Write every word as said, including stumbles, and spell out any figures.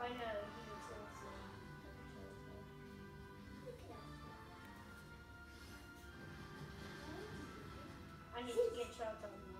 I know, he was awesome. I need to get shot on.